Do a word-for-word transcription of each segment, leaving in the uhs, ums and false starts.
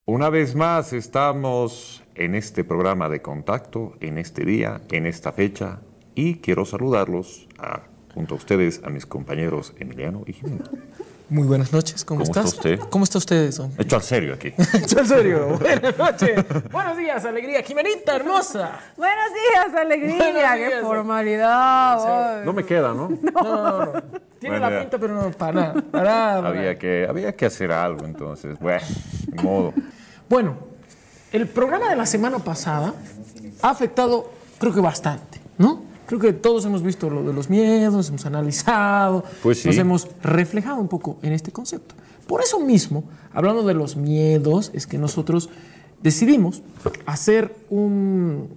Una vez más estamos en este programa de contacto, en este día, en esta fecha, y quiero saludarlos a, junto a ustedes, a mis compañeros Emiliano y Jimena. Muy buenas noches, ¿cómo, ¿Cómo estás? está usted? ¿Cómo está usted, son? Hecho al serio aquí. Hecho al serio. Buenas noches. Buenos días, alegría. Jimenita hermosa. Buenos días, alegría. Buenos Qué días. formalidad. No me queda, ¿no? No, no, no. Tiene Bueno, la ya. pinta, pero no, para nada. Para nada. para Había nada. que, había que hacer algo, entonces, bueno, de modo. Bueno, el programa de la semana pasada ha afectado, creo que bastante, ¿no? Creo que todos hemos visto lo de los miedos, hemos analizado, Pues sí. nos hemos reflejado un poco en este concepto. Por eso mismo, hablando de los miedos, es que nosotros decidimos hacer un,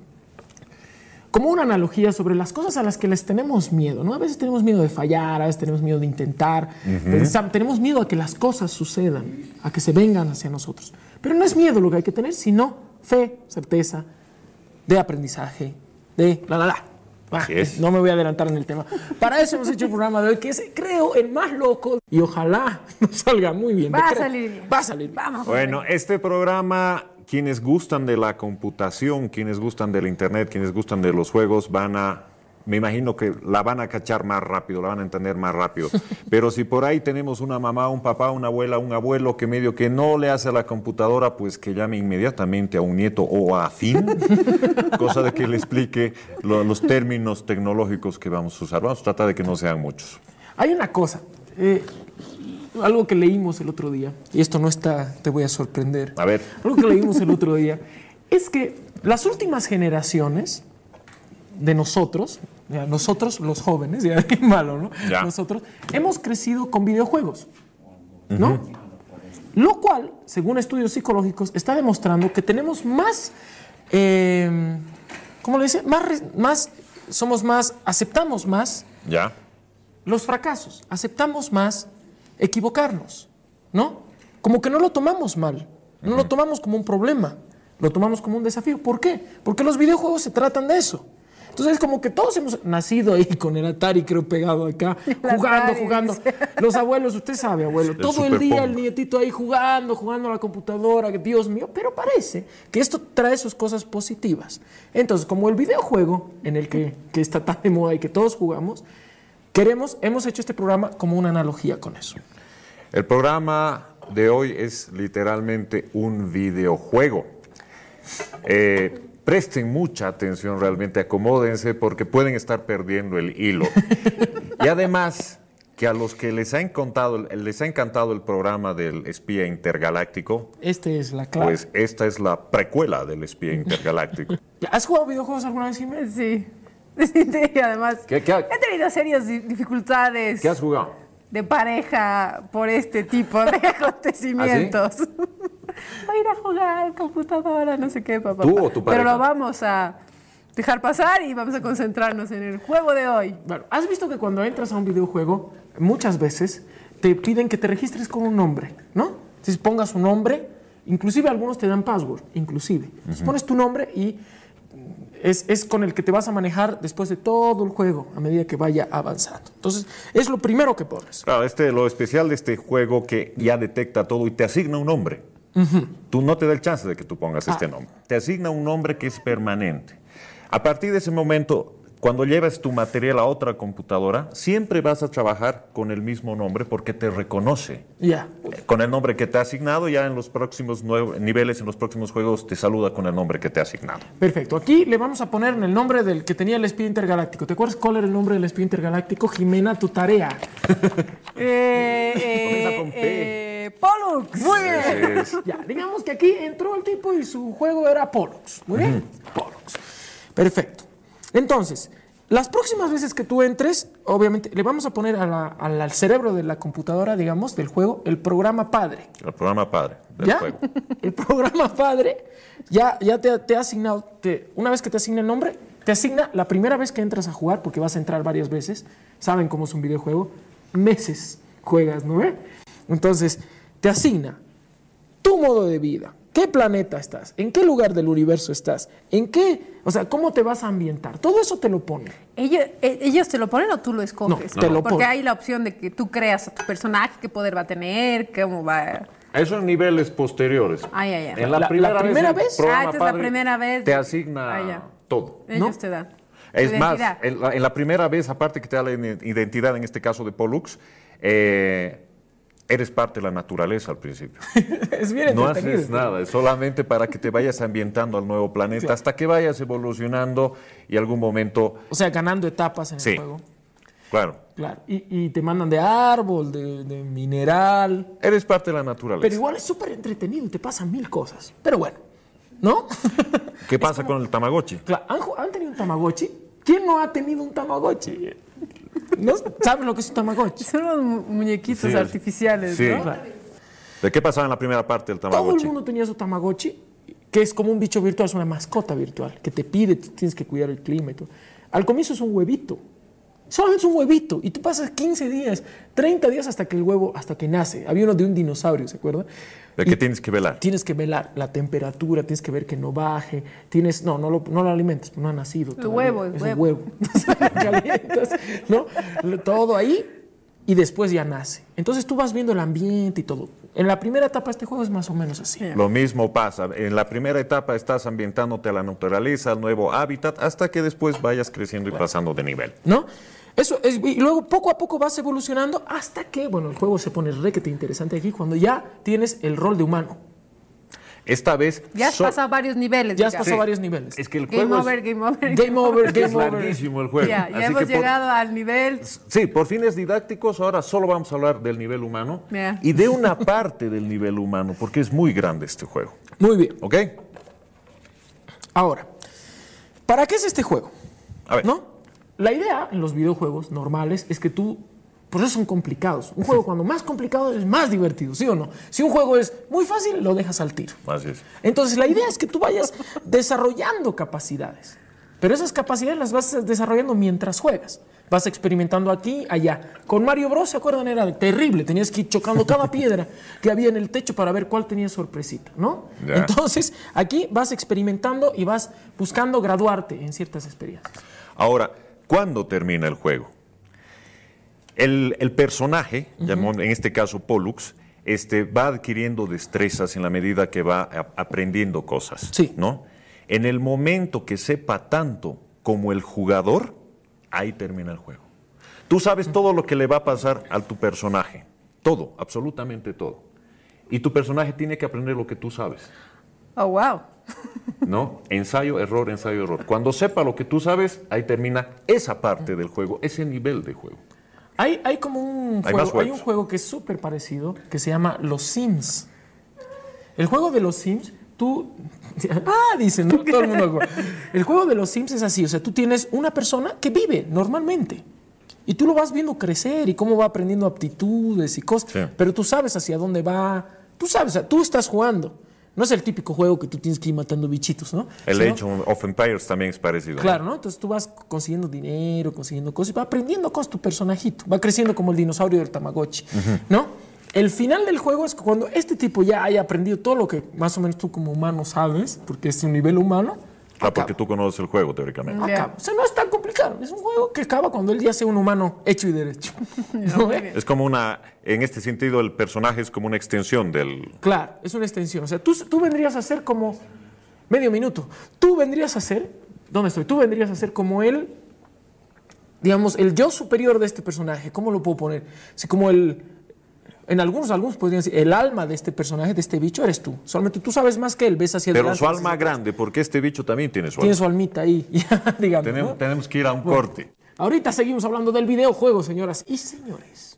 como una analogía sobre las cosas a las que les tenemos miedo, ¿no? A veces tenemos miedo de fallar, a veces tenemos miedo de intentar, pensar, tenemos miedo a que las cosas sucedan, a que se vengan hacia nosotros. Pero no es miedo lo que hay que tener, sino fe, certeza, de aprendizaje, de la la la. Así es. No me voy a adelantar en el tema. Para eso hemos hecho el programa de hoy, que es, creo, el más loco y ojalá nos salga muy bien. Va a Creo- salir bien. Va a salir bien. Vamos. Bueno, este programa, quienes gustan de la computación, quienes gustan del internet, quienes gustan de los juegos, van a, me imagino que la van a cachar más rápido, la van a entender más rápido. Pero si por ahí tenemos una mamá, un papá, una abuela, un abuelo que medio que no le hace a la computadora, pues que llame inmediatamente a un nieto o a Fin, cosa de que le explique lo- los términos tecnológicos que vamos a usar. Vamos a tratar de que no sean muchos. Hay una cosa, eh, algo que leímos el otro día, y esto no está, te voy a sorprender. A ver. Algo que leímos el otro día es que las últimas generaciones de nosotros, ya, nosotros los jóvenes, ya qué malo, ¿no? Ya. Nosotros hemos crecido con videojuegos, ¿no? Lo cual, según estudios psicológicos, está demostrando que tenemos más, eh, ¿cómo le dice? Más, re- más, somos más, aceptamos más ¿Ya? los fracasos, aceptamos más equivocarnos, ¿no? Como que no lo tomamos mal, no lo tomamos como un problema, lo tomamos como un desafío. ¿Por qué? Porque los videojuegos se tratan de eso. Entonces, como que todos hemos nacido ahí con el Atari, creo, pegado acá, jugando, Atari, jugando. dice. Los abuelos, usted sabe, abuelo, El todo el Super día Pong. el nietito ahí jugando, jugando a la computadora, que Dios mío, pero parece que esto trae sus cosas positivas. Entonces, como el videojuego en el que, que está tan de moda y que todos jugamos, queremos, hemos hecho este programa como una analogía con eso. El programa de hoy es literalmente un videojuego. Eh, presten mucha atención realmente, acomódense porque pueden estar perdiendo el hilo. Y además, que a los que les ha encantado, les ha encantado el programa del espía intergaláctico, Esta es la clave. pues esta es la precuela del espía intergaláctico. ¿Has jugado videojuegos alguna vez, Jiménez? Sí. Sí, y además, ¿Qué- qué ha- he tenido serias di- dificultades ¿Qué has jugado? de pareja por este tipo de acontecimientos. Voy a ir a jugar computadora, no sé qué, papá. ¿Tú o tu Pero pareja? lo vamos a dejar pasar y vamos a concentrarnos en el juego de hoy. Bueno, ¿has visto que cuando entras a un videojuego, muchas veces te piden que te registres con un nombre, ¿no? Si pongas un nombre, inclusive algunos te dan password, inclusive. Entonces pones tu nombre y es, es con el que te vas a manejar después de todo el juego a medida que vaya avanzando. Entonces, es lo primero que pones. Claro, este, lo especial de este juego que ya detecta todo y te asigna un nombre. Tú no te da el chance de que tú pongas este nombre. Te asigna un nombre que es permanente. A partir de ese momento, cuando llevas tu material a otra computadora, siempre vas a trabajar con el mismo nombre porque te reconoce. Ya. Con el nombre que te ha asignado, ya en los próximos nueve- niveles, en los próximos juegos, te saluda con el nombre que te ha asignado. Perfecto. Aquí le vamos a poner en el nombre del que tenía el espía intergaláctico. ¿Te acuerdas cuál era el nombre del espía intergaláctico? Jimena, tu tarea. Eh, Comienza con P. eh, Pollux. Muy bien. Es- Ya, digamos que aquí entró el tipo y su juego era Pollux. Muy bien. Pollux. Perfecto. Entonces, las próximas veces que tú entres, obviamente, le vamos a poner a la- a la- al cerebro de la computadora, digamos, del juego, el programa padre. el programa padre del ¿Ya? juego. El programa padre ya, ya te, te ha asignado, te- una vez que te asigna el nombre, te asigna la primera vez que entras a jugar, porque vas a entrar varias veces, saben cómo es un videojuego, meses juegas, ¿no? ¿Eh? Entonces, te asigna tu modo de vida, qué planeta estás, en qué lugar del universo estás, en qué, o sea, cómo te vas a ambientar, todo eso te lo pone. ¿Ellos, eh, ¿Ellos te lo ponen o tú lo escoges? No, te lo Porque ponen. hay la opción de que tú creas a tu personaje, qué poder va a tener, cómo va... Esos son niveles posteriores. Ay, ay, ay. En la, La- primera, la primera vez, vez- el programa Ah, esta es la padre primera vez. te asigna Ah, ya. todo. Ellos ¿no? te dan. Es Tu más, identidad. en la, en la primera vez, aparte que te da la identidad, en este caso de Pollux, eh, eres parte de la naturaleza al principio. Es bien No entretenido. haces nada, es solamente para que te vayas ambientando al nuevo planeta, Claro. hasta que vayas evolucionando y algún momento, O sea, ganando etapas en Sí. el juego. claro, Claro. Y, y te mandan de árbol, de, de mineral. eres parte de la naturaleza. Pero igual es súper entretenido y te pasan mil cosas. Pero bueno, ¿no? ¿Qué pasa con el Tamagotchi? Claro, ¿han, ju- han tenido un Tamagotchi? ¿Quién no ha tenido un Tamagotchi? ¿No? ¿Saben lo que es un Tamagotchi? Son los mu- muñequitos Sí, artificiales, sí. ¿no? Claro. ¿De qué pasaba en la primera parte del Todo el Tamagotchi? mundo tenía su Tamagotchi, que es como un bicho virtual, es una mascota virtual, que te pide, tú tienes que cuidar el clima y todo. Al comienzo es un huevito, solamente es un huevito, y tú pasas quince días, treinta días hasta que el huevo, hasta que nace. Había uno de un dinosaurio, ¿se acuerdan? ¿De Y qué tienes que velar? Tienes que velar la temperatura, tienes que ver que no baje, tienes, no, no lo, no lo alimentes, pues no ha nacido todavía. huevo, el es huevo. un huevo. Calientas, ¿no? Todo ahí y después ya nace. Entonces tú vas viendo el ambiente y todo. En la primera etapa de este juego es más o menos así. Lo mismo pasa. En la primera etapa estás ambientándote a la naturaleza, al nuevo hábitat, hasta que después vayas creciendo y pasando de nivel. ¿No? Eso es, y luego poco a poco vas evolucionando hasta que, bueno, el juego se pone requete interesante aquí cuando ya tienes el rol de humano. Esta vez... Ya has so- pasado varios niveles. Ya has digamos. pasado varios niveles. Es que el Game juego over, es, game over. Game over, es game over. larguísimo el juego. Ya, ya Así hemos que por- llegado al nivel. Sí, por fines didácticos, ahora solo vamos a hablar del nivel humano Ya. y de una parte del nivel humano, porque es muy grande este juego. Muy bien. ¿Ok? Ahora, ¿para qué es este juego? A ver. ¿No? La idea en los videojuegos normales es que tú, por eso son complicados. Un juego cuando más complicado es más divertido, ¿sí o no? Si un juego es muy fácil, lo dejas al tiro. Así es. Entonces la idea es que tú vayas desarrollando capacidades. Pero esas capacidades las vas desarrollando mientras juegas. Vas experimentando aquí, allá. Con Mario Bros, ¿se acuerdan? Era terrible. Tenías que ir chocando cada piedra que había en el techo para ver cuál tenía sorpresita, ¿no? Ya. Entonces, aquí vas experimentando y vas buscando graduarte en ciertas experiencias. Ahora, ¿cuándo termina el juego? El, el personaje, llamó- en este caso Pollux, este, va adquiriendo destrezas en la medida que va a- aprendiendo cosas. Sí. ¿No? En el momento que sepa tanto como el jugador, ahí termina el juego. Tú sabes todo lo que le va a pasar a tu personaje. Todo, absolutamente todo. Y tu personaje tiene que aprender lo que tú sabes. Oh, wow. ¿No? Ensayo, error, ensayo, error. Cuando sepa lo que tú sabes, ahí termina esa parte del juego, ese nivel de juego. Hay, hay como un Hay juego, más hay juegos. un juego que es súper parecido, que se llama Los Sims. El juego de los Sims, tú... Ah, dicen, ¿no? Todo el mundo juega. El juego de los Sims es así, o sea, tú tienes una persona que vive normalmente. Y tú lo vas viendo crecer y cómo va aprendiendo aptitudes y cosas. Sí. Pero tú sabes hacia dónde va. Tú sabes, o sea, tú estás jugando. No es el típico juego que tú tienes que ir matando bichitos, ¿no? El Sino- Age of Empires también es parecido. ¿no? Claro, ¿no? Entonces tú vas consiguiendo dinero, consiguiendo cosas y va aprendiendo cosas tu personajito. Va creciendo como el dinosaurio del Tamagotchi, ¿no? El final del juego es que cuando este tipo ya haya aprendido todo lo que más o menos tú como humano sabes, porque es un nivel humano, Ah, acaba. porque tú conoces el juego, teóricamente. Ya. Acaba. O sea, no es tan complicado. Es un juego que acaba cuando él ya sea un humano hecho y derecho. ¿No? muy bien. Es como una, en este sentido, el personaje es como una extensión del... Claro, es una extensión. O sea, tú, tú vendrías a ser como medio minuto. Tú vendrías a ser, ¿dónde estoy? Tú vendrías a ser como él, digamos, el yo superior de este personaje. ¿Cómo lo puedo poner? Así como el, en algunos, algunos podrían decir, el alma de este personaje, de este bicho, eres tú. Solamente tú sabes más que él, ves hacia Pero adelante. su ves alma hacia atrás. grande, porque este bicho también tiene su Tiene alma. su almita ahí, ya, digamos. Tenemos, ¿no? tenemos que ir a un corte. Ahorita seguimos hablando del videojuego, señoras y señores.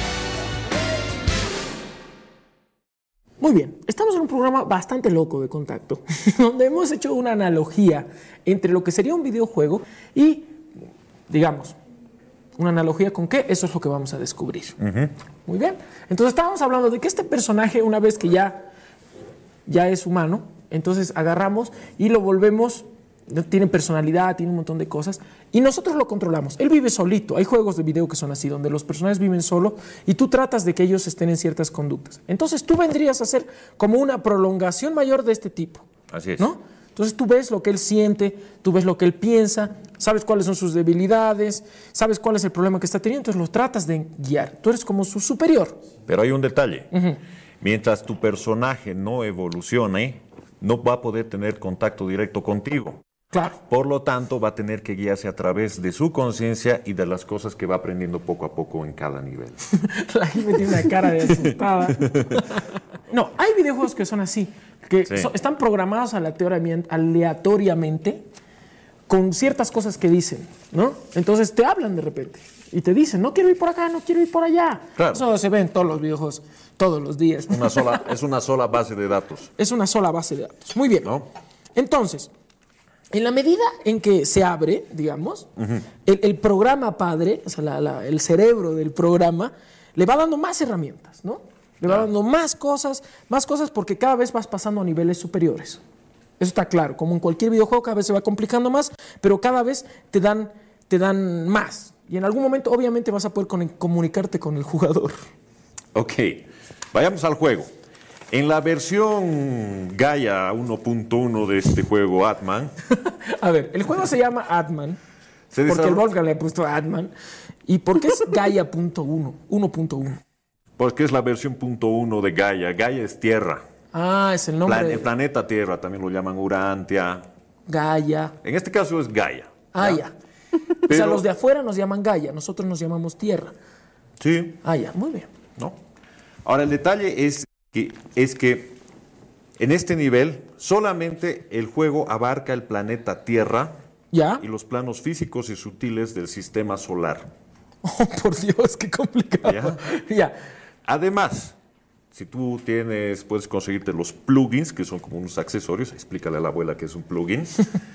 Muy bien, estamos en un programa bastante loco de Contacto, donde hemos hecho una analogía entre lo que sería un videojuego y, digamos, una analogía con qué, eso es lo que vamos a descubrir. Muy bien, entonces estábamos hablando de que este personaje, una vez que ya, ya es humano, entonces agarramos y lo volvemos... Tiene personalidad, tiene un montón de cosas y nosotros lo controlamos. Él vive solito. Hay juegos de video que son así, donde los personajes viven solo y tú tratas de que ellos estén en ciertas conductas. Entonces tú vendrías a ser como una prolongación mayor de este tipo, Así es. ¿no? Entonces tú ves lo que él siente, tú ves lo que él piensa, sabes cuáles son sus debilidades, sabes cuál es el problema que está teniendo, entonces lo tratas de guiar. Tú eres como su superior. Pero hay un detalle. Uh-huh. Mientras tu personaje no evolucione, no va a poder tener contacto directo contigo. Claro. Por lo tanto, va a tener que guiarse a través de su conciencia y de las cosas que va aprendiendo poco a poco en cada nivel. La gente tiene una cara de asustada. No, hay videojuegos que son así, que sí. son, están programados aleatoriamente con ciertas cosas que dicen, ¿no? Entonces te hablan de repente y te dicen, no quiero ir por acá, no quiero ir por allá. Claro. Eso se ve en todos los videojuegos, todos los días. Una sola, es una sola base de datos. Es una sola base de datos. Muy bien. ¿No? Entonces, en la medida en que se abre, digamos, uh-huh. el, el programa padre, o sea, la, la, el cerebro del programa, le va dando más herramientas, ¿no? Le va dando más cosas, más cosas porque cada vez vas pasando a niveles superiores. Eso está claro. Como en cualquier videojuego, cada vez se va complicando más, pero cada vez te dan, te dan más. Y en algún momento, obviamente, vas a poder con, comunicarte con el jugador. Ok, vayamos al juego. En la versión Gaia uno punto uno de este juego, Atman. A ver, el juego se llama Atman, porque desarroll... el Wolfgang le ha puesto Atman. ¿Y por qué es Gaia punto uno, uno punto uno? Porque es la versión punto uno de Gaia. Gaia es Tierra. Ah, es el nombre. Plan, el planeta Tierra, también lo llaman Urantia. Gaia. En este caso es Gaia. Ah, ya. ya. Pero... O sea, los de afuera nos llaman Gaia, nosotros nos llamamos Tierra. Sí. Ah, ya, muy bien. ¿No? Ahora, el detalle es que, es que en este nivel solamente el juego abarca el planeta Tierra ¿Ya? y los planos físicos y sutiles del sistema solar. Oh, por Dios, qué complicado. ¿Ya? Ya. Además, si tú tienes, puedes conseguirte los plugins, que son como unos accesorios, explícale a la abuela que es un plugin.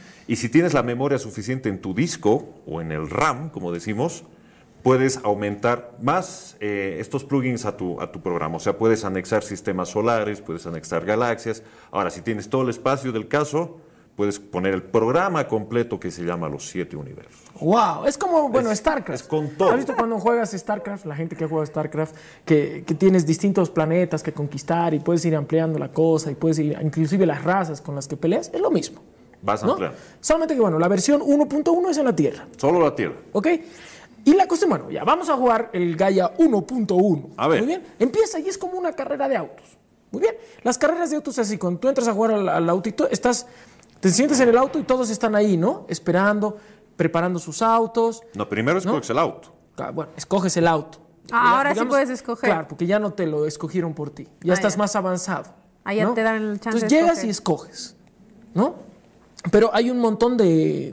Y si tienes la memoria suficiente en tu disco o en el RAM, como decimos, puedes aumentar más eh, estos plugins a tu, a tu programa. O sea, puedes anexar sistemas solares, puedes anexar galaxias. Ahora, si tienes todo el espacio del caso, puedes poner el programa completo que se llama Los Siete Universos. ¡Wow! Es como, bueno, es, StarCraft. Es con todo. ¿Has visto cuando juegas StarCraft, la gente que juega StarCraft, que, que tienes distintos planetas que conquistar y puedes ir ampliando la cosa y puedes ir, inclusive las razas con las que peleas? Es lo mismo. Vas ¿no? ampliando. Solamente que, bueno, la versión uno punto uno es en la Tierra. Solo la Tierra. ¿Ok? Y la cuestión, bueno, ya vamos a jugar el Gaia uno punto uno. A ver. Muy bien. Empieza y es como una carrera de autos. Muy bien. Las carreras de autos es así, cuando tú entras a jugar al, al autito, estás, te sientes en el auto y todos están ahí, ¿no? Esperando, preparando sus autos. No, primero escoges ¿no? el auto. Bueno, escoges el auto. Ah, ya, ahora digamos, sí puedes escoger. Claro, porque ya no te lo escogieron por ti. Ya ah, estás ya. más avanzado. Ah, ya ¿no? te dan el chance Entonces de llegas escoger. y escoges, ¿no? Pero hay un montón de,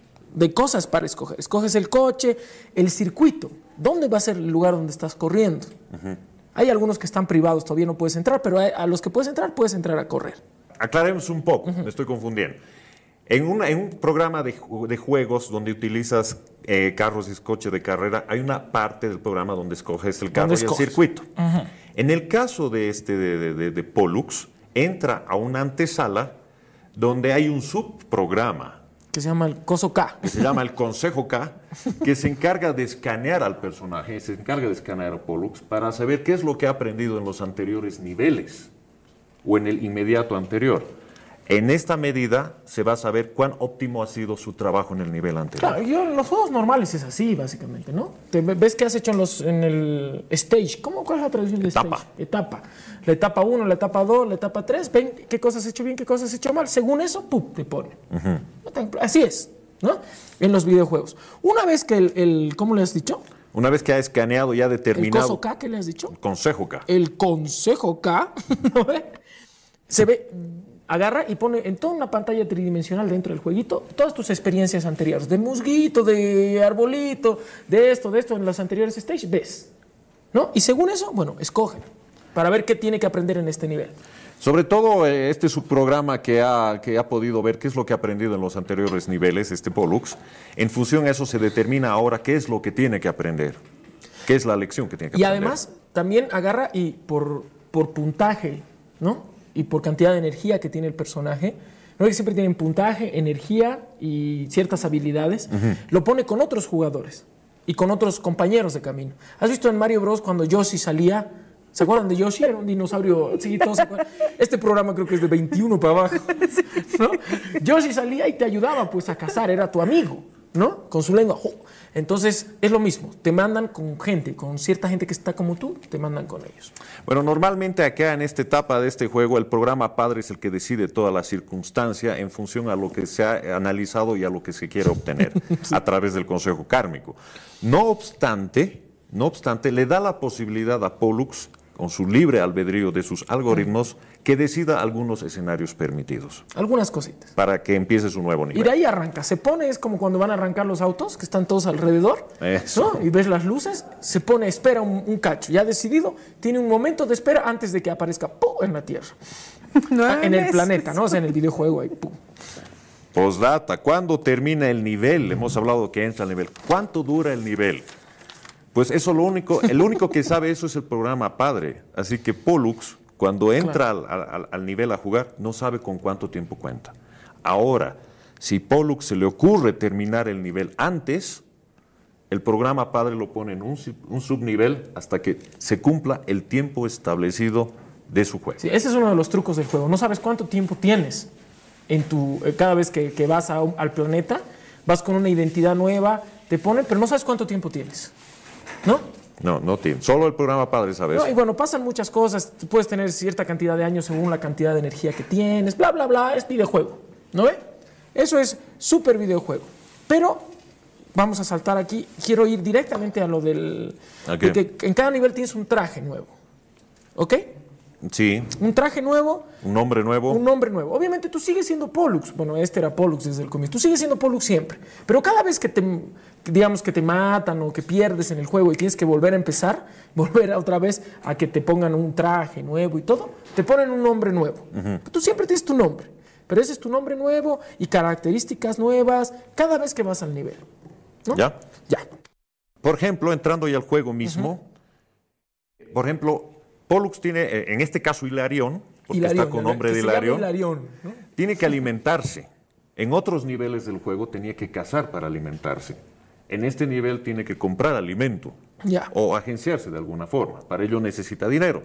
de cosas para escoger. Escoges el coche, el circuito. ¿Dónde va a ser el lugar donde estás corriendo? Uh-huh. Hay algunos que están privados, todavía no puedes entrar, pero a los que puedes entrar, puedes entrar a correr. Aclaremos un poco, uh-huh. me estoy confundiendo. En, una, en un programa de, de juegos donde utilizas eh, carros y coches de carrera, hay una parte del programa donde escoges el carro y el circuito. Uh-huh. En el caso de, este, de, de, de Pollux, entra a una antesala donde hay un subprograma. Que se llama el Coso K. Que se llama el Consejo K, que se encarga de escanear al personaje, se encarga de escanear a Pollux para saber qué es lo que ha aprendido en los anteriores niveles o en el inmediato anterior. En esta medida se va a saber cuán óptimo ha sido su trabajo en el nivel anterior. Claro, yo, en los juegos normales es así, básicamente, ¿no? Te ves qué has hecho en, los, en el stage. ¿Cómo, ¿Cuál es la traducción de etapa. stage? Etapa. La etapa uno, la etapa dos, la etapa tres. Ven qué cosas has hecho bien, qué cosas has hecho mal. Según eso, ¡pum!, te pone. Uh-huh. Así es, ¿no? En los videojuegos. Una vez que el, el ¿cómo le has dicho? Una vez que ha escaneado y ha determinado... ¿El Coso K, qué le has dicho? El Consejo K. El Consejo K, ¿no ve? Se ve... Agarra y pone en toda una pantalla tridimensional dentro del jueguito todas tus experiencias anteriores, de musguito, de arbolito, de esto, de esto, en los anteriores stages, ves, ¿no? Y según eso, bueno, escogen para ver qué tiene que aprender en este nivel. Sobre todo este subprograma que ha, que ha podido ver qué es lo que ha aprendido en los anteriores niveles, este Pollux, en función a eso se determina ahora qué es lo que tiene que aprender, qué es la lección que tiene que y aprender. Y además también agarra y por, por puntaje, ¿no? Y por cantidad de energía que tiene el personaje, no es que siempre tienen puntaje, energía y ciertas habilidades, uh-huh. lo pone con otros jugadores y con otros compañeros de camino. ¿Has visto en Mario Bros cuando Yoshi salía? ¿Se acuerdan de Yoshi? Era un dinosaurio, sí, todos se acuerdan. Este programa creo que es de veintiuno para abajo. ¿no? Yoshi salía y te ayudaba pues a cazar, era tu amigo, ¿no? Con su lengua. Entonces es lo mismo, te mandan con gente, con cierta gente que está como tú, te mandan con ellos. Bueno, normalmente acá en esta etapa de este juego el programa padre es el que decide toda la circunstancia en función a lo que se ha analizado y a lo que se quiere obtener sí. a través del consejo kármico. No obstante, no obstante, le da la posibilidad a Pollux, con su libre albedrío de sus algoritmos, que decida algunos escenarios permitidos. Algunas cositas. Para que empiece su nuevo nivel. Y de ahí arranca. Se pone, es como cuando van a arrancar los autos, que están todos alrededor. Eso. ¿No? Y ves las luces, se pone, espera un, un cacho. Ya decidido, tiene un momento de espera antes de que aparezca ¡pum! En la Tierra. Ah, en el planeta, ¿no? O sea, en el videojuego ahí, ¡pum! Postdata, ¿cuándo termina el nivel? Hemos hablado que entra el nivel. ¿Cuánto dura el nivel? Pues eso lo único, el único que sabe eso es el programa padre. Así que Pollux, cuando entra claro. al, al, al nivel a jugar, no sabe con cuánto tiempo cuenta. Ahora, si Pollux se le ocurre terminar el nivel antes, el programa padre lo pone en un, un subnivel hasta que se cumpla el tiempo establecido de su juego. Sí, ese es uno de los trucos del juego. No sabes cuánto tiempo tienes en tu, cada vez que, que vas a, al planeta, vas con una identidad nueva, te ponen, pero no sabes cuánto tiempo tienes. ¿No? No, no tiene. Solo el programa padre sabe no, eso. Y bueno, pasan muchas cosas. Tú puedes tener cierta cantidad de años según la cantidad de energía que tienes, bla, bla, bla. Es videojuego. ¿No ve? Eso es súper videojuego. Pero vamos a saltar aquí. Quiero ir directamente a lo del... Okay. De que en cada nivel tienes un traje nuevo. ¿Ok? Sí. Un traje nuevo. Un nombre nuevo. Un nombre nuevo. Obviamente tú sigues siendo Pollux. Bueno, este era Pollux desde el comienzo. Tú sigues siendo Pollux siempre. Pero cada vez que te, digamos, que te matan o que pierdes en el juego y tienes que volver a empezar, volver otra vez a que te pongan un traje nuevo y todo, te ponen un nombre nuevo. Uh-huh. Tú siempre tienes tu nombre. Pero ese es tu nombre nuevo y características nuevas cada vez que vas al nivel. ¿No? ¿Ya? Ya. Por ejemplo, entrando ya al juego mismo, uh-huh. por ejemplo... Pollux tiene, en este caso Hilarión, porque Hilarión, está con nombre de Hilarión, Hilarión, ¿no? Tiene que alimentarse. En otros niveles del juego tenía que cazar para alimentarse. En este nivel tiene que comprar alimento ya. o agenciarse de alguna forma. Para ello necesita dinero.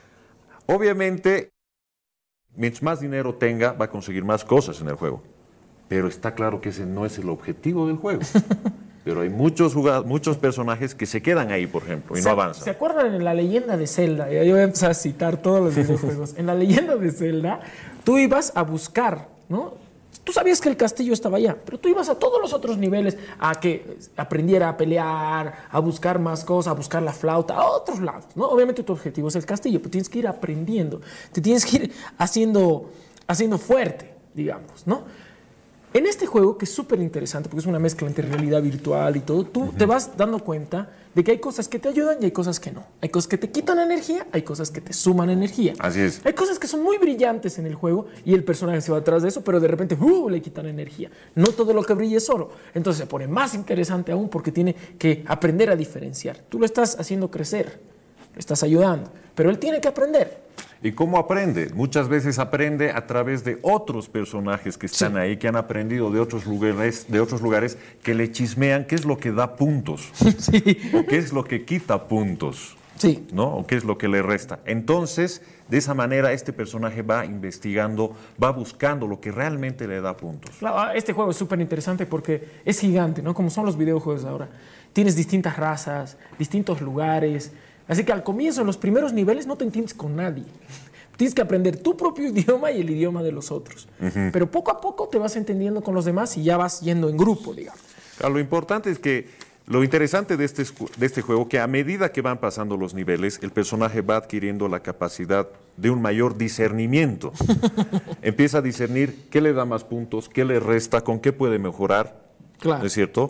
Obviamente, mientras más dinero tenga, va a conseguir más cosas en el juego. Pero está claro que ese no es el objetivo del juego. Pero hay muchos, muchos personajes que se quedan ahí, por ejemplo, y ¿Se, no avanzan. ¿Se acuerdan en la leyenda de Zelda? Yo voy a empezar a citar todos los videojuegos. En la leyenda de Zelda, tú ibas a buscar, ¿no? Tú sabías que el castillo estaba allá, pero tú ibas a todos los otros niveles a que aprendiera a pelear, a buscar más cosas, a buscar la flauta, a otros lados, ¿no? Obviamente tu objetivo es el castillo, pero tienes que ir aprendiendo, te tienes que ir haciendo, haciendo fuerte, digamos, ¿no? En este juego, que es súper interesante, porque es una mezcla entre realidad virtual y todo, tú uh-huh. te vas dando cuenta de que hay cosas que te ayudan y hay cosas que no. Hay cosas que te quitan energía, hay cosas que te suman energía. Así es. Hay cosas que son muy brillantes en el juego y el personaje se va atrás de eso, pero de repente uh, le quitan energía. No todo lo que brilla es oro. Entonces se pone más interesante aún porque tiene que aprender a diferenciar. Tú lo estás haciendo crecer, lo estás ayudando, pero él tiene que aprender. ¿Y cómo aprende? Muchas veces aprende a través de otros personajes que están sí. ahí, que han aprendido de otros lugares, de otros lugares, que le chismean qué es lo que da puntos, sí. o qué es lo que quita puntos, sí. ¿no? O qué es lo que le resta. Entonces, de esa manera, este personaje va investigando, va buscando lo que realmente le da puntos. Claro, este juego es súper interesante porque es gigante, ¿no? Como son los videojuegos ahora. Tienes distintas razas, distintos lugares. Así que al comienzo, en los primeros niveles, no te entiendes con nadie. Tienes que aprender tu propio idioma y el idioma de los otros. Uh-huh. Pero poco a poco te vas entendiendo con los demás y ya vas yendo en grupo, digamos. Claro, lo importante es que, lo interesante de este, de este juego, que a medida que van pasando los niveles, el personaje va adquiriendo la capacidad de un mayor discernimiento. Empieza a discernir qué le da más puntos, qué le resta, con qué puede mejorar, claro. ¿no es cierto?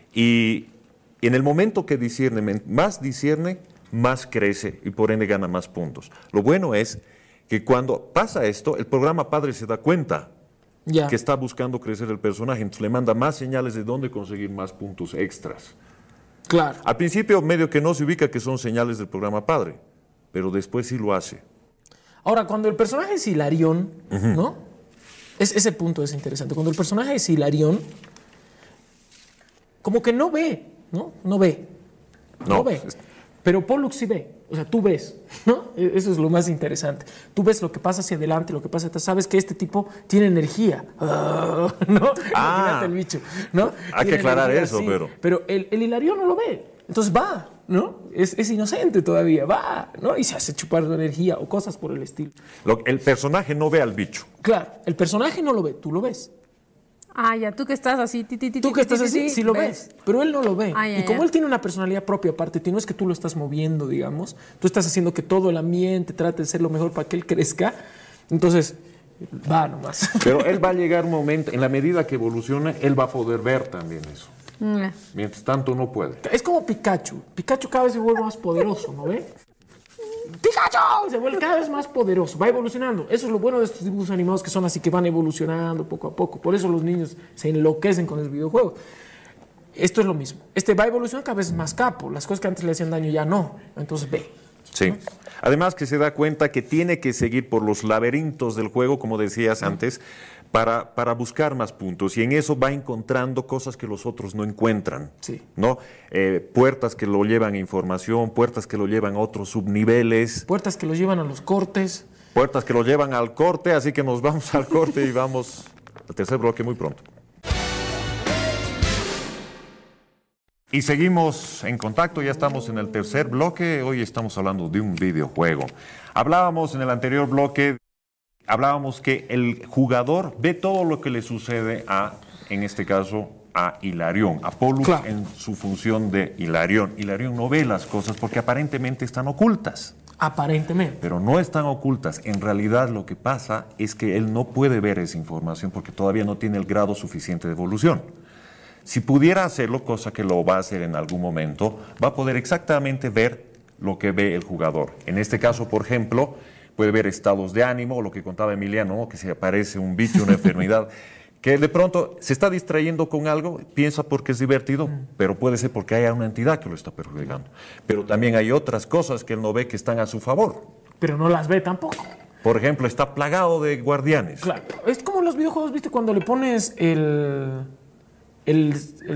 Y en el momento que discierne, más discierne, más crece y por ende gana más puntos. Lo bueno es que cuando pasa esto, el programa padre se da cuenta ya. que está buscando crecer el personaje, entonces le manda más señales de dónde conseguir más puntos extras. Claro. Al principio medio que no se ubica que son señales del programa padre, pero después sí lo hace. Ahora, cuando el personaje es Hilarión, uh-huh. ¿no? Es, ese punto es interesante. Cuando el personaje es Hilarión, como que no ve, ¿no? No ve. No, no ve. Es... Pero Pollux sí ve. O sea, tú ves, ¿no? Eso es lo más interesante. Tú ves lo que pasa hacia adelante, lo que pasa atrás. Sabes que este tipo tiene energía, ¿no? Ah, Imagínate el bicho, ¿no? Hay Tiene que aclarar energía, eso, sí. pero... Pero el, el Hilarión no lo ve. Entonces va, ¿no? Es, es inocente todavía, va, ¿no? Y se hace chupar su energía o cosas por el estilo. Lo- el personaje no ve al bicho. Claro, el personaje no lo ve, tú lo ves. Ah, ya, tú que estás así, ti, ti, ti, Tú ti, que ti, estás ti, así, ti, sí lo ves, pero él no lo ve. Ah, ya, y como ya. él tiene una personalidad propia aparte, no es que tú lo estás moviendo, digamos, tú estás haciendo que todo el ambiente trate de ser lo mejor para que él crezca, entonces va nomás. Pero él va a llegar un momento, en la medida que evolucione, él va a poder ver también eso. Mm. Mientras tanto, no puede. Es como Pikachu. Pikachu cada vez se vuelve más poderoso, ¿no ve? ¡Pikachu! Se vuelve cada vez más poderoso, va evolucionando. Eso es lo bueno de estos dibujos animados que son así, que van evolucionando poco a poco. Por eso los niños se enloquecen con el videojuego. Esto es lo mismo. Este va evolucionando cada vez más capo. Las cosas que antes le hacían daño ya no. Entonces ve. Sí. Además que se da cuenta que tiene que seguir por los laberintos del juego, como decías antes, para, para buscar más puntos. Y en eso va encontrando cosas que los otros no encuentran. Sí. ¿No? Eh, puertas que lo llevan a información, puertas que lo llevan a otros subniveles, Puertas que los llevan a los cortes. puertas que lo llevan al corte. Así que nos vamos al corte y vamos al tercer bloque muy pronto. Y seguimos en contacto, ya estamos en el tercer bloque, hoy estamos hablando de un videojuego. Hablábamos en el anterior bloque, hablábamos que el jugador ve todo lo que le sucede a, en este caso, a Hilarión, a Pollux Claro. en su función de Hilarión. Hilarión no ve las cosas porque aparentemente están ocultas, Aparentemente. pero no están ocultas. En realidad lo que pasa es que él no puede ver esa información porque todavía no tiene el grado suficiente de evolución. Si pudiera hacerlo, cosa que lo va a hacer en algún momento, va a poder exactamente ver lo que ve el jugador. En este caso, por ejemplo, puede ver estados de ánimo, lo que contaba Emiliano, ¿no? Que se aparece un bicho, una enfermedad, que de pronto se está distrayendo con algo, piensa porque es divertido, pero puede ser porque hay una entidad que lo está perjudicando. Pero también hay otras cosas que él no ve que están a su favor. Pero no las ve tampoco. Por ejemplo, está plagado de guardianes. Claro. Es como en los videojuegos, ¿viste? Cuando le pones el... El,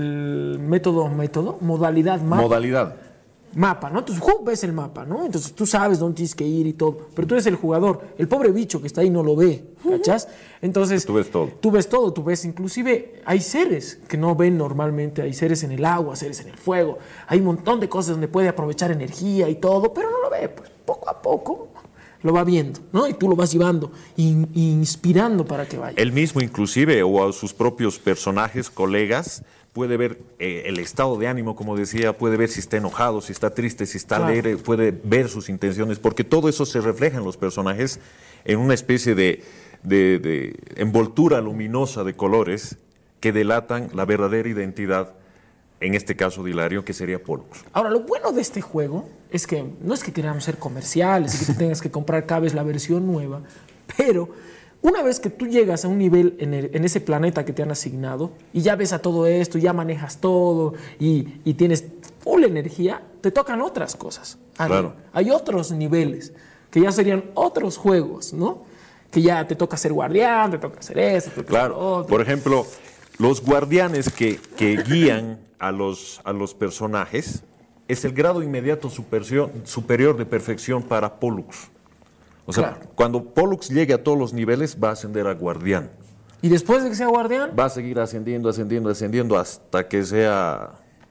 el método, método, modalidad, mapa. Modalidad. Mapa, ¿no? Entonces, ¡uh! Ves el mapa, ¿no? Entonces tú sabes dónde tienes que ir y todo. Pero tú eres el jugador. El pobre bicho que está ahí no lo ve, ¿cachás? Entonces. Tú ves todo. Tú ves todo. Tú ves, inclusive, hay seres que no ven normalmente. Hay seres en el agua, seres en el fuego. Hay un montón de cosas donde puede aprovechar energía y todo, pero no lo ve. Pues poco a poco lo va viendo, ¿no? Y tú lo vas llevando, in- inspirando para que vaya. Él mismo inclusive, o a sus propios personajes, colegas, puede ver eh, el estado de ánimo, como decía, puede ver si está enojado, si está triste, si está Claro. alegre, puede ver sus intenciones, porque todo eso se refleja en los personajes en una especie de, de- de envoltura luminosa de colores que delatan la verdadera identidad, en este caso de Hilario, que sería Pollux. Ahora, lo bueno de este juego es que no es que queramos ser comerciales y que te tengas que comprar cada vez la versión nueva, pero una vez que tú llegas a un nivel en, el- en ese planeta que te han asignado y ya ves a todo esto, ya manejas todo y, y tienes full energía, te tocan otras cosas. Claro. Hay otros niveles que ya serían otros juegos, ¿no? Que ya te toca ser guardián, te toca hacer esto, te toca hacer lo Claro, otro. por ejemplo, los guardianes que, que guían a los, a los personajes es el grado inmediato superior, superior de perfección para Pollux. O sea, Claro. cuando Pollux llegue a todos los niveles, va a ascender a guardián. Y después de que sea guardián, Va a seguir ascendiendo, ascendiendo, ascendiendo hasta que sea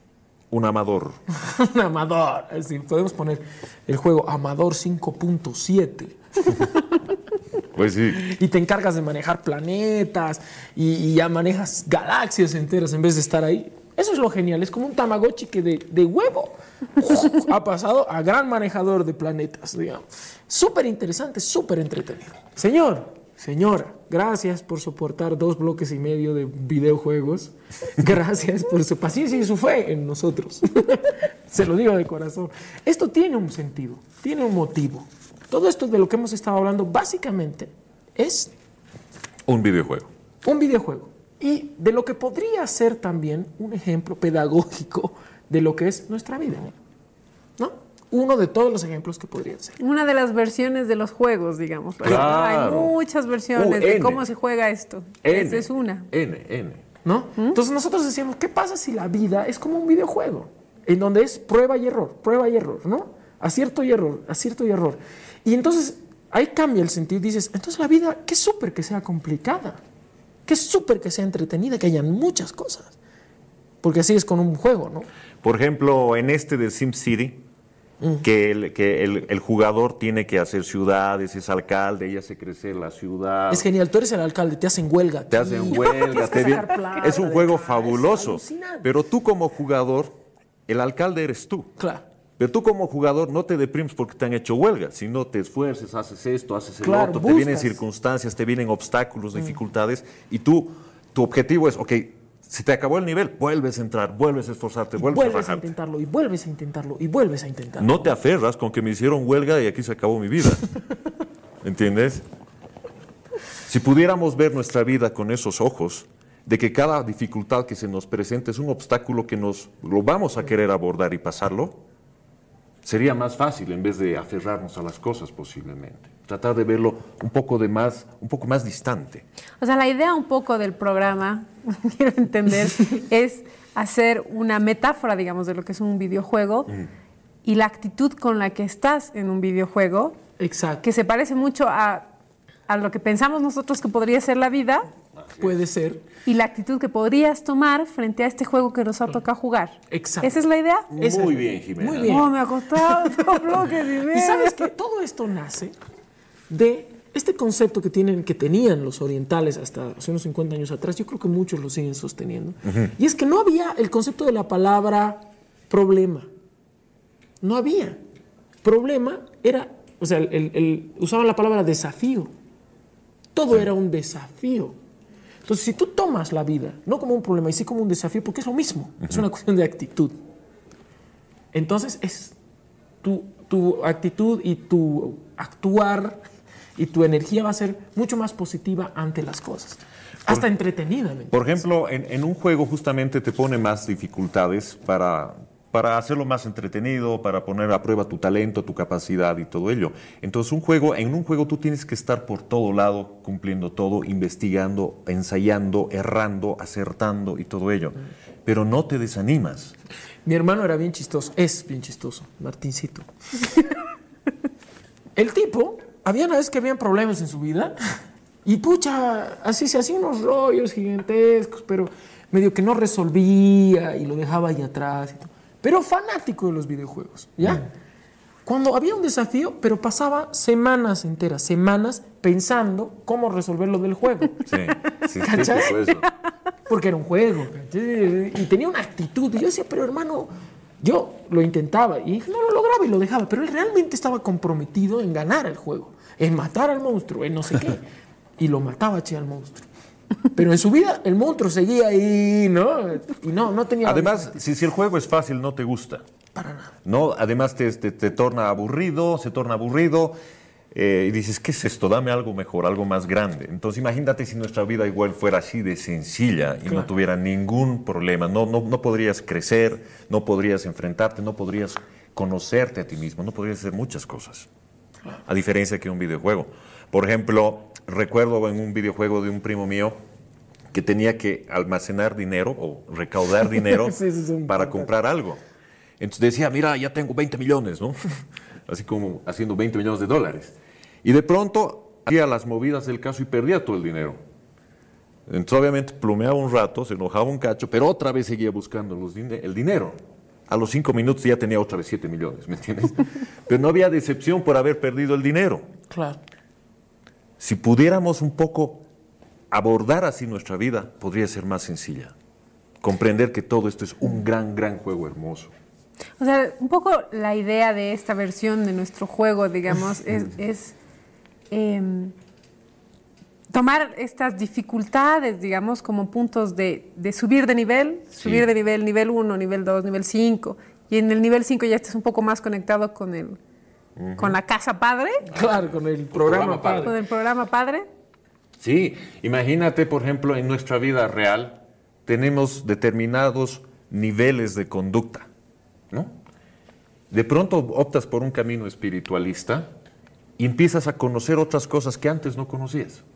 un amador. un amador. Es decir, podemos poner el juego Amador cinco punto siete. Pues sí. Y te encargas de manejar planetas y, y ya manejas galaxias enteras en vez de estar ahí. Eso es lo genial. Es como un Tamagotchi que de, de huevo ha pasado a gran manejador de planetas, digamos. Súper interesante, súper entretenido. Señor, señora, gracias por soportar dos bloques y medio de videojuegos. Gracias por su paciencia y su fe en nosotros. Se lo digo de corazón. Esto tiene un sentido, tiene un motivo. Todo esto de lo que hemos estado hablando básicamente es Un videojuego. un videojuego y de lo que podría ser también un ejemplo pedagógico de lo que es nuestra vida, ¿no? Uno de todos los ejemplos que podrían ser. Una de las versiones de los juegos, digamos. Hay Claro. muchas versiones Uh, de N. cómo se juega esto. N. Esta es una. N, N. ¿No? Entonces nosotros decíamos, ¿qué pasa si la vida es como un videojuego? En donde es prueba y error, prueba y error, ¿no? acierto y error, acierto y error. Y entonces ahí cambia el sentido y dices, entonces la vida, qué súper que sea complicada, qué súper que sea entretenida, que hayan muchas cosas. Porque así es con un juego, ¿no? Por ejemplo, en este de SimCity, mm. que, el, que el, el jugador tiene que hacer ciudades, es alcalde, y hace crecer la ciudad. Es genial, tú eres el alcalde, te hacen huelga. Te hacen huelga. te viene, es un juego fabuloso. Pero tú como jugador, el alcalde eres tú. Claro. Pero tú como jugador no te deprimes porque te han hecho huelga, sino te esfuerces, haces esto, haces el claro, otro, buscas. te vienen circunstancias, te vienen obstáculos, mm. dificultades, y tú, tu objetivo es, ok, si te acabó el nivel, vuelves a entrar, vuelves a esforzarte, vuelves, vuelves a bajarte. a intentarlo, y vuelves a intentarlo, y vuelves a intentarlo. No te aferras con que me hicieron huelga y aquí se acabó mi vida. ¿Entiendes? Si pudiéramos ver nuestra vida con esos ojos, de que cada dificultad que se nos presenta es un obstáculo que nos lo vamos a querer abordar y pasarlo, sería más fácil en vez de aferrarnos a las cosas posiblemente. Tratar de verlo un poco, de más, un poco más distante. O sea, la idea un poco del programa, quiero entender, es hacer una metáfora, digamos, de lo que es un videojuego mm. y la actitud con la que estás en un videojuego, exacto, que se parece mucho a, a lo que pensamos nosotros que podría ser la vida. Puede ser. Y la actitud que podrías tomar frente a este juego que nos ha tocado jugar. Exacto. ¿Esa es la idea? Muy Esa. bien, Jimena. Muy bien. Oh, me ha costado dos bloques y medio. Y sabes que todo esto nace de este concepto que tienen, que tenían los orientales hasta hace unos cincuenta años atrás. Yo creo que muchos lo siguen sosteniendo. Uh-huh. Y es que no había el concepto de la palabra problema. No había. Problema era, o sea, el, el, el, usaban la palabra desafío. Todo sí. era un desafío. Entonces, si tú tomas la vida, no como un problema, y sí como un desafío, porque es lo mismo, uh-huh. es una cuestión de actitud. Entonces, es tu, tu actitud y tu actuar y tu energía va a ser mucho más positiva ante las cosas. Hasta por, entretenida. Por ejemplo, en, en un juego justamente te pone más dificultades para... para hacerlo más entretenido, para poner a prueba tu talento, tu capacidad y todo ello. Entonces, un juego, en un juego tú tienes que estar por todo lado, cumpliendo todo, investigando, ensayando, errando, acertando y todo ello. Pero no te desanimas. Mi hermano era bien chistoso, es bien chistoso, Martincito. El tipo, había una vez que habían problemas en su vida y pucha, así se hacían unos rollos gigantescos, pero medio que no resolvía y lo dejaba ahí atrás y todo. Pero fanático de los videojuegos, ¿ya? Mm. Cuando había un desafío, pero pasaba semanas enteras, semanas pensando cómo resolver lo del juego. Sí, sí, ¿cachai? Sí, eso. Porque era un juego, ¿cachai? Y tenía una actitud. Y yo decía, pero hermano, yo lo intentaba y no lo lograba y lo dejaba, pero él realmente estaba comprometido en ganar el juego, en matar al monstruo, en no sé qué. Y lo mataba, che, al monstruo. Pero en su vida el monstruo seguía ahí, ¿no? Y no, no tenía... Además, si, si el juego es fácil, no te gusta. Para nada. No, además te, te, te torna aburrido, se torna aburrido eh, y dices, ¿qué es esto? Dame algo mejor, algo más grande. Entonces imagínate si nuestra vida igual fuera así de sencilla y claro. no tuviera ningún problema. No, no, no podrías crecer, no podrías enfrentarte, no podrías conocerte a ti mismo, no podrías hacer muchas cosas. A diferencia que un videojuego. Por ejemplo, recuerdo en un videojuego de un primo mío que tenía que almacenar dinero o recaudar dinero sí, para comprar algo. Entonces decía, mira, ya tengo veinte millones, ¿no? Así como haciendo veinte millones de dólares. Y de pronto hacía las movidas del caso y perdía todo el dinero. Entonces obviamente plumeaba un rato, se enojaba un cacho, pero otra vez seguía buscando los din- el dinero. A los cinco minutos ya tenía otra vez siete millones, ¿me entiendes? Pero no había decepción por haber perdido el dinero. Claro. Si pudiéramos un poco abordar así nuestra vida, podría ser más sencilla. Comprender que todo esto es un gran, gran juego hermoso. O sea, un poco la idea de esta versión de nuestro juego, digamos, es, es eh, tomar estas dificultades, digamos, como puntos de, de subir de nivel, sí. subir de nivel, nivel uno, nivel dos, nivel cinco, y en el nivel cinco ya estés un poco más conectado con el... Uh-huh. ¿Con la casa padre? Claro, con el programa, programa padre. Con el programa padre. Sí, imagínate, por ejemplo, en nuestra vida real tenemos determinados niveles de conducta, ¿no? De pronto optas por un camino espiritualista y empiezas a conocer otras cosas que antes no conocías.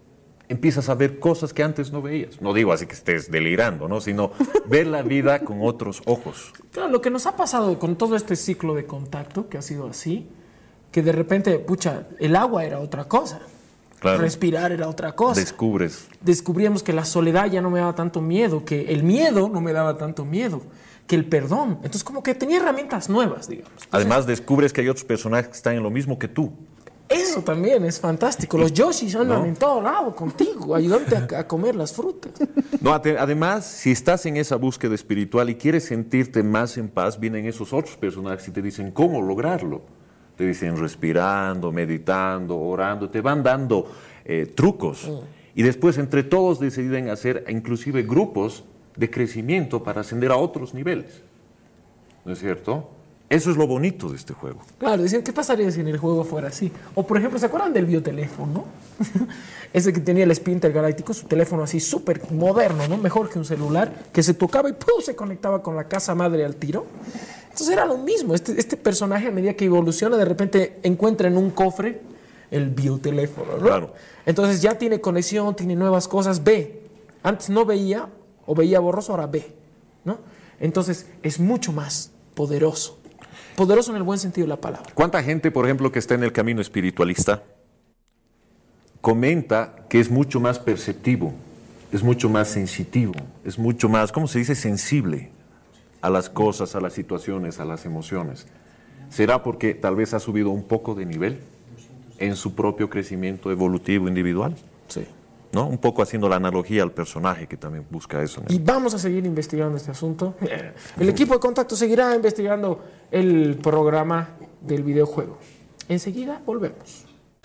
empiezas a ver cosas que antes no veías. No digo así que estés delirando, ¿no? Sino ver la vida con otros ojos. Claro, lo que nos ha pasado con todo este ciclo de contacto, que ha sido así, que de repente, pucha, el agua era otra cosa. Claro. Respirar era otra cosa. Descubres. Descubríamos que la soledad ya no me daba tanto miedo, que el miedo no me daba tanto miedo, que el perdón. Entonces, como que tenía herramientas nuevas, digamos. Entonces, además, descubres que hay otros personajes que están en lo mismo que tú. Eso también es fantástico. Los Yoshis andan, ¿no?, en todo lado contigo, ayudándote a, a comer las frutas. No, además, si estás en esa búsqueda espiritual y quieres sentirte más en paz, vienen esos otros personajes y te dicen cómo lograrlo. Te dicen respirando, meditando, orando, te van dando eh, trucos. Mm. Y después entre todos deciden hacer inclusive grupos de crecimiento para ascender a otros niveles. ¿No es cierto? Eso es lo bonito de este juego. Claro, decían, ¿qué pasaría si en el juego fuera así? O por ejemplo, ¿se acuerdan del bioteléfono? Ese que tenía el Splinter Galáctico, su teléfono así súper moderno, ¿no? Mejor que un celular, que se tocaba y ¡pum!, se conectaba con la casa madre al tiro. Entonces era lo mismo. Este, este personaje, a medida que evoluciona, de repente encuentra en un cofre el bioteléfono, ¿no? Claro. Entonces ya tiene conexión, tiene nuevas cosas, ve. Antes no veía, o veía borroso, ahora ve, ¿no? Entonces es mucho más poderoso. Poderoso en el buen sentido de la palabra. ¿Cuánta gente, por ejemplo, que está en el camino espiritualista comenta que es mucho más perceptivo, es mucho más sensitivo, es mucho más, ¿cómo se dice?, sensible a las cosas, a las situaciones, a las emociones? ¿Será porque tal vez ha subido un poco de nivel en su propio crecimiento evolutivo individual? Sí. ¿No? Un poco haciendo la analogía al personaje que también busca eso. Y vamos a seguir investigando este asunto. El equipo de contacto seguirá investigando el programa del videojuego. Enseguida volvemos.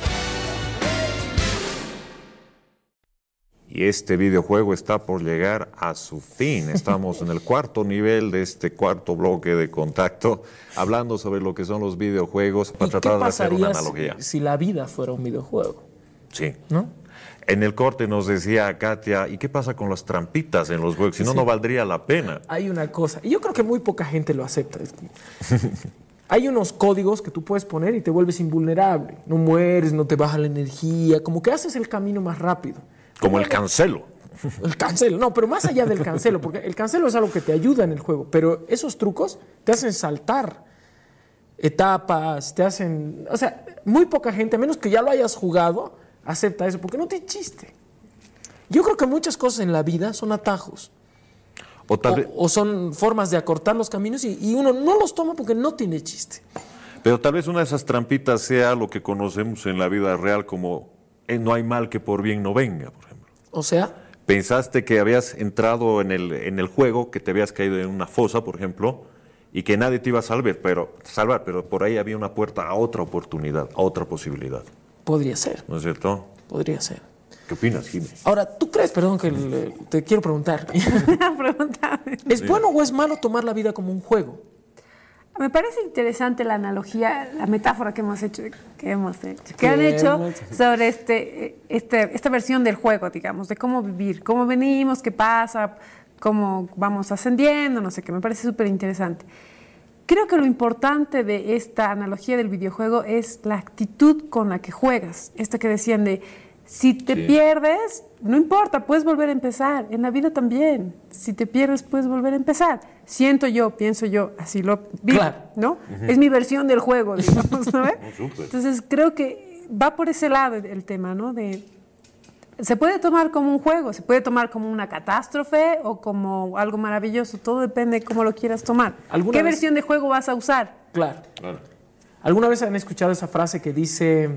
Y este videojuego está por llegar a su fin. Estamos en el cuarto nivel de este cuarto bloque de contacto, hablando sobre lo que son los videojuegos para tratar de hacer una analogía. Si, si la vida fuera un videojuego? Sí. ¿No? En el corte nos decía Katia, ¿y qué pasa con las trampitas en los juegos? Si no, sí, no valdría la pena. Hay una cosa, y yo creo que muy poca gente lo acepta. Hay unos códigos que tú puedes poner y te vuelves invulnerable. No mueres, no te baja la energía, como que haces el camino más rápido. Como el cancelo. El cancelo, no, pero más allá del cancelo, porque el cancelo es algo que te ayuda en el juego, pero esos trucos te hacen saltar etapas, te hacen... O sea, muy poca gente, a menos que ya lo hayas jugado, acepta eso, porque no tiene chiste. Yo creo que muchas cosas en la vida son atajos. O, tal vez, o, o son formas de acortar los caminos y, y uno no los toma porque no tiene chiste. Pero tal vez una de esas trampitas sea lo que conocemos en la vida real como eh, no hay mal que por bien no venga, por ejemplo. O sea... Pensaste que habías entrado en el, en el juego, que te habías caído en una fosa, por ejemplo, y que nadie te iba a salvar pero, salvar, pero por ahí había una puerta a otra oportunidad, a otra posibilidad. Podría ser. ¿No es cierto? Podría ser. ¿Qué opinas, Jimmy? Ahora, ¿tú crees, perdón, que le, te quiero preguntar? Pregúntame. ¿Es Sí. bueno o es malo tomar la vida como un juego? Me parece interesante la analogía, la metáfora que hemos hecho, que hemos hecho, que ¿Qué han hecho hemos hecho? sobre este, este, esta versión del juego, digamos, de cómo vivir, cómo venimos, qué pasa, cómo vamos ascendiendo, no sé qué, me parece súper interesante. Creo que lo importante de esta analogía del videojuego es la actitud con la que juegas. Esta que decían de, si te Sí. pierdes, no importa, puedes volver a empezar. En la vida también. Si te pierdes, puedes volver a empezar. Siento yo, pienso yo, así lo vivo, Claro. ¿no? Uh-huh. Es mi versión del juego, digamos, ¿no? Oh, súper. Entonces creo que va por ese lado el tema, ¿no? De, se puede tomar como un juego, se puede tomar como una catástrofe o como algo maravilloso, todo depende de cómo lo quieras tomar. ¿Qué vez... versión de juego vas a usar? Claro. Claro. ¿Alguna vez han escuchado esa frase que dice,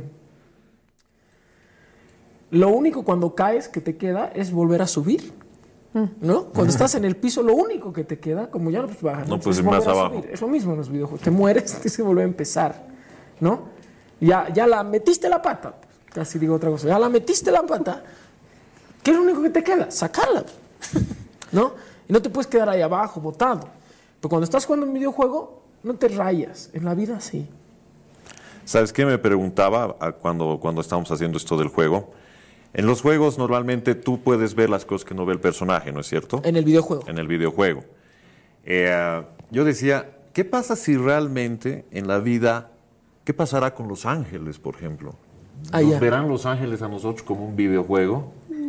lo único cuando caes que te queda es volver a subir? ¿No? Cuando estás en el piso, lo único que te queda, como ya no pues bajas, no, pues es más volver a abajo. subir. Es lo mismo en los videojuegos. Te mueres, tienes que volver a empezar, ¿no? Ya, ya la metiste la pata, casi digo otra cosa, ya la metiste la pata, ¿qué es lo único que te queda? Sacarla, ¿no? Y no te puedes quedar ahí abajo, botado. Pero cuando estás jugando un videojuego, no te rayas. En la vida sí. ¿Sabes qué me preguntaba cuando, cuando estábamos haciendo esto del juego? En los juegos normalmente tú puedes ver las cosas que no ve el personaje, ¿no es cierto? En el videojuego. En el videojuego. Eh, yo decía, ¿qué pasa si realmente en la vida, qué pasará con los ángeles, por ejemplo? Ah, ¿Nos ya. verán los ángeles a nosotros como un videojuego?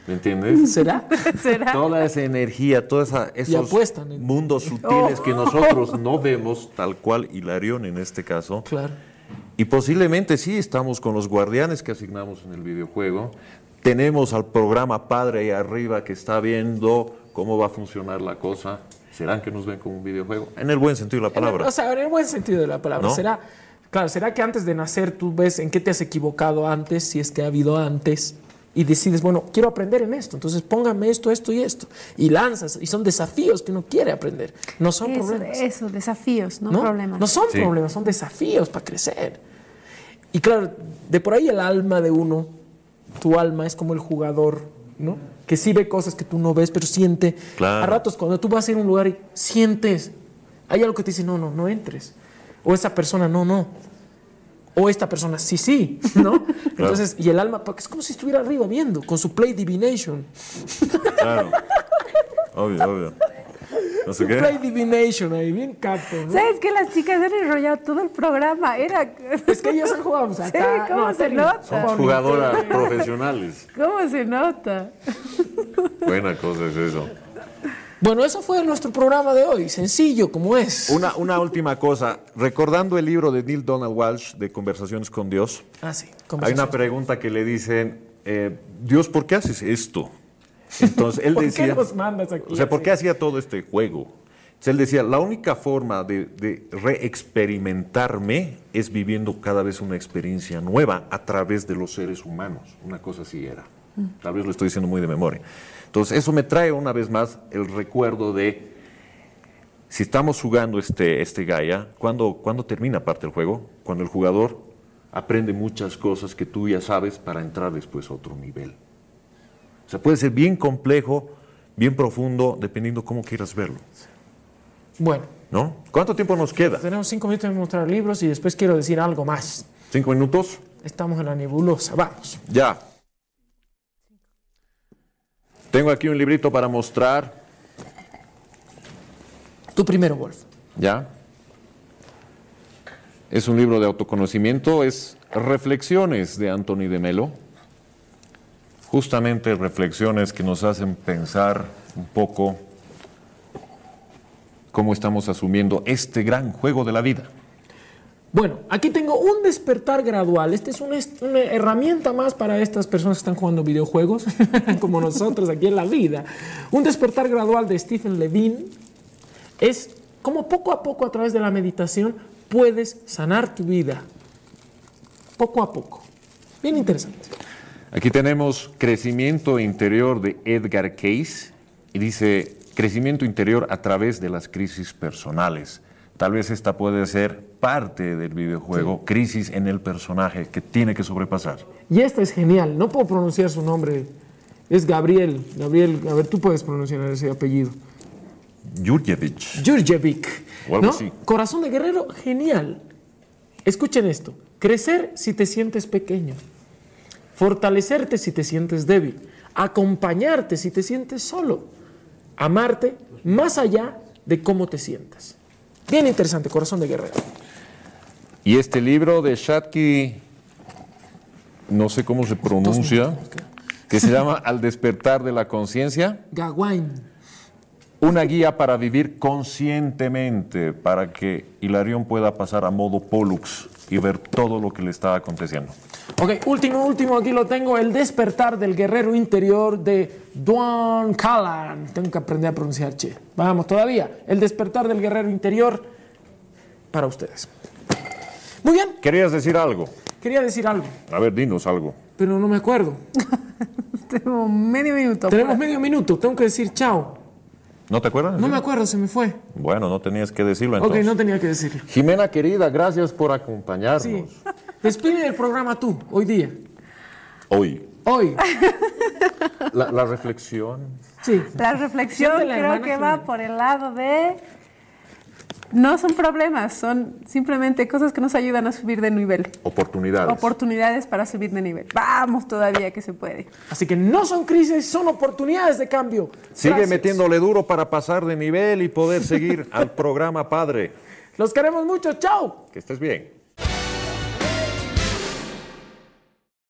¿Me entiendes? ¿Será? ¿Será? Toda esa energía, todos esos apuestan en- mundos sutiles Oh. que nosotros no vemos, tal cual Hilarión en este caso. Claro. Y posiblemente sí estamos con los guardianes que asignamos en el videojuego. Tenemos al programa padre ahí arriba que está viendo cómo va a funcionar la cosa. ¿Serán que nos ven como un videojuego? En el buen sentido de la palabra. O sea, en el buen sentido de la palabra. ¿No? ¿Será, claro, ¿será que antes de nacer tú ves en qué te has equivocado antes, si es que ha habido antes, y decides, bueno, quiero aprender en esto, entonces póngame esto, esto y esto, y lanzas, y son desafíos que uno quiere aprender, no son Eso, problemas. eso, desafíos, no, ¿no? problemas. No son Sí. problemas, son desafíos para crecer. Y claro, de por ahí el alma de uno, tu alma es como el jugador, ¿no? Que sí ve cosas que tú no ves, pero siente. Claro. A ratos cuando tú vas a ir a un lugar y sientes, hay algo que te dice, no, no, no entres. O esa persona, no, no. O esta persona, sí, sí, ¿no? Entonces, y el alma, porque es como si estuviera arriba viendo, con su Play Divination. Claro. Obvio, obvio. No sé Play qué. Divination ahí, bien capo, ¿no? ¿Sabes que las chicas han enrollado todo el programa? Era... Es que ellos han jugado, o sea, Sí, acá- ¿cómo no, se acá- nota? Son jugadoras profesionales. ¿Cómo se nota? Buena cosa es eso. Bueno, eso fue nuestro programa de hoy, sencillo como es. Una, una última cosa. Recordando el libro de Neil Donald Walsh de Conversaciones con Dios, Ah, sí. hay una conversación. pregunta que le dicen, eh, Dios, ¿por qué haces esto? Entonces él ¿Por decía, qué nos mandas aquí? o sea, ¿por qué así? hacía todo este juego? Entonces él decía, la única forma de, de reexperimentarme es viviendo cada vez una experiencia nueva a través de los seres humanos. Una cosa así era. Tal vez lo estoy diciendo muy de memoria. Entonces eso me trae una vez más el recuerdo de, si estamos jugando este, este Gaia, ¿cuándo, ¿cuándo termina parte del juego? Cuando el jugador aprende muchas cosas que tú ya sabes para entrar después a otro nivel. O sea, puede ser bien complejo, bien profundo, dependiendo cómo quieras verlo, Bueno, ¿no? ¿Cuánto tiempo nos queda? tenemos cinco minutos de mostrar libros y después quiero decir algo más. ¿Cinco minutos? Estamos en la nebulosa, vamos. Ya. Tengo aquí un librito para mostrar. Tú primero, Wolf. Ya. Es un libro de autoconocimiento, es Reflexiones de Anthony de Melo. Justamente reflexiones que nos hacen pensar un poco cómo estamos asumiendo este gran juego de la vida. Bueno, aquí tengo un despertar gradual. Esta es una, est- una herramienta más para estas personas que están jugando videojuegos, como nosotros aquí en la vida. Un despertar gradual de Stephen Levine es como poco a poco a través de la meditación puedes sanar tu vida. Poco a poco. Bien interesante. Aquí tenemos Crecimiento Interior de Edgar Cayce y dice crecimiento interior a través de las crisis personales. Tal vez esta puede ser parte del videojuego, crisis en el personaje que tiene que sobrepasar. Y esta es genial. No puedo pronunciar su nombre. Es Gabriel. Gabriel, a ver, tú puedes pronunciar ese apellido. Jurjevic. Jurjevic. O algo ¿no? así. Corazón de guerrero, genial. Escuchen esto. Crecer si te sientes pequeño. Fortalecerte si te sientes débil. Acompañarte si te sientes solo. Amarte más allá de cómo te sientas. Bien interesante, Corazón de guerrero. Y este libro de Shatki, no sé cómo se pronuncia, que se llama Al despertar de la conciencia. Gawain. Una guía para vivir conscientemente, para que Hilarión pueda pasar a modo Pollux y ver todo lo que le está aconteciendo. Ok, último, último, aquí lo tengo. El despertar del guerrero interior de Duane Callan. Tengo que aprender a pronunciar, che. Vamos, todavía. El despertar del guerrero interior para ustedes. Muy bien, ¿Querías decir algo? quería decir algo, A ver, dinos algo. pero no me acuerdo. Tenemos medio minuto. Tenemos medio minuto, tengo que decir chao. ¿No te acuerdas? No me acuerdo, se me fue. Bueno, no tenías que decirlo Ok, entonces. no tenía que decirlo. Jimena querida, gracias por acompañarnos Sí. Despide el programa tú, hoy día. hoy. Hoy. La, la reflexión. Sí. La reflexión Siempre la creo hermana que Jimena. va por el lado de... No son problemas, son simplemente cosas que nos ayudan a subir de nivel. Oportunidades. Oportunidades para subir de nivel. Vamos todavía que se puede. Así que no son crisis, son oportunidades de cambio. Sigue Gracias. metiéndole duro para pasar de nivel y poder seguir al programa padre. Los queremos mucho, chao. Que estés bien.